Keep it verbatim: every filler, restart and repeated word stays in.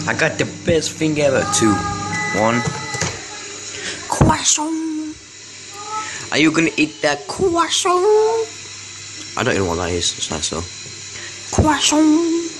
I got the best thing ever. Two, one. Croissant. Are you gonna eat that croissant? I don't even know what that is. It's like so. Croissant.